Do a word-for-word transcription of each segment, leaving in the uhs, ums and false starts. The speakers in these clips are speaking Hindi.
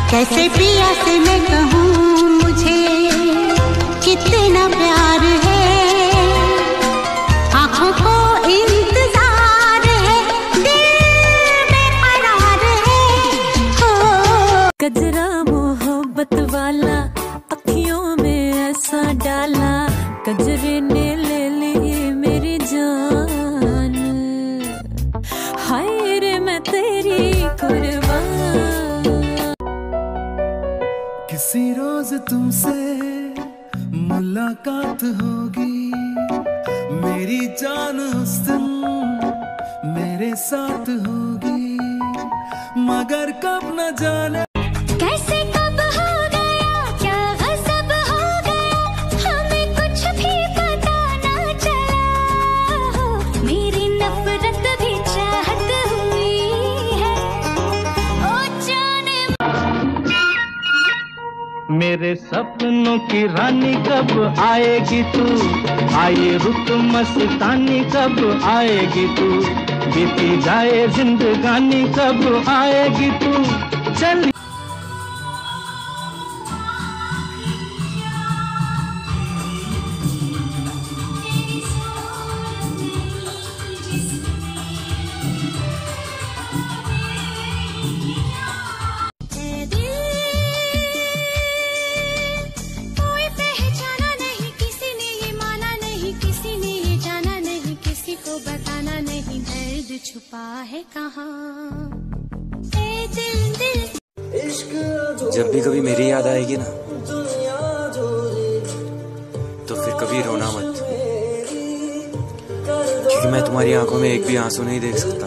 कैसे पिया से मैं कहूँ मुझे कितना प्यार है, आँखों को इंतजार है, दिल बेकरार है हो। गजरा मोहब्बत वाला अखियों में ऐसा डाला, गजरे ने ले ली मेरी जान, हाय रे मैं तेरी कुर्बान। किसी रोज तुमसे मुलाकात होगी, मेरी जान उस दिन मेरे साथ होगी, मगर कब न जाने कैसे कब हो गया, क्या गज़ब हो गया, हमें कुछ भी पता ना चला, मेरी नफरत भी चाहत हुई है, ओ जाने। मेरे सपनों की रानी कब आएगी तू, आए रुत मस्तानी कब आएगी तू, बीती जाए जिंदगानी कब आएगी तू, चल। छुपा है कहाँ ए दिल दिल। जब भी कभी मेरी याद आएगी ना, तो फिर कभी रोना मत, क्योंकि मैं तुम्हारी आंखों में एक भी आंसू नहीं देख सकता।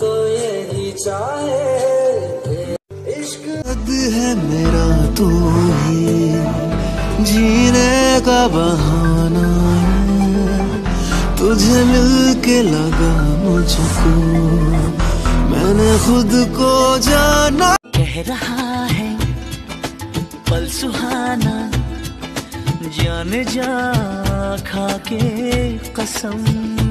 है मेरा तू ही जीने का बहाना है, तुझे मिलके लगा मुझको, मैंने खुद को जाना। कह रहा है पल सुहाना, जान जा खा के कसम,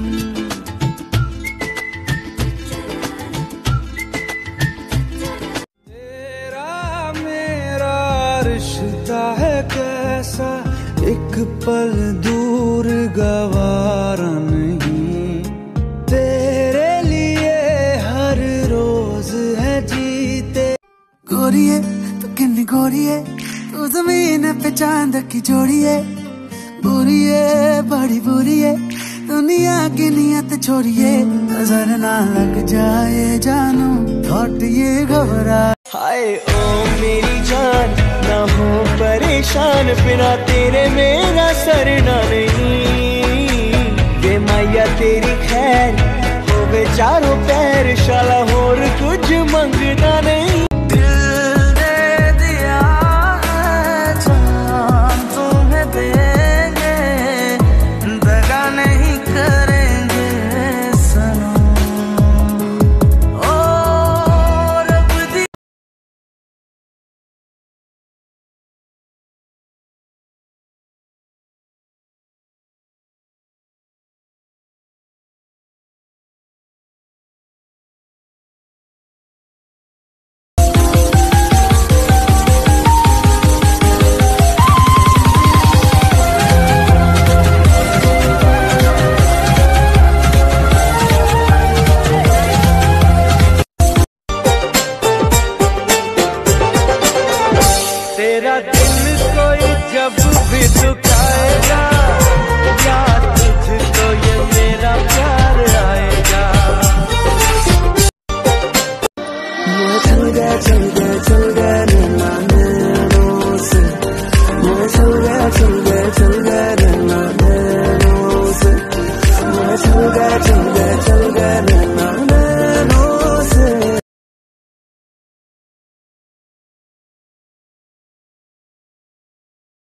तेरा मेरा रिश्ता है कैसा, एक पल दूर गवारा नहीं, तेरे लिए हर रोज है जीते। गोरिये तू किन्नी गोरिये, तू जमीन पे चांद की जोड़िए, बुरिये बड़ी बुरिये, दुनिया की नियत छोड़िए, नजर ना लग जाए जानू थॉट ये घबरा। हाय ओ मेरी जान ना हो परेशान, बिना तेरे मेरा सरना नहीं, वे मैया तेरी खैर हो गए चारों पैर, शाला और कुछ मंगना नहीं। दिल दे दिया है जान तुम्हें देंगे, दगा नहीं करेंगे सनम, ओ रब दी। तेरा दिल कोई जब भी दुख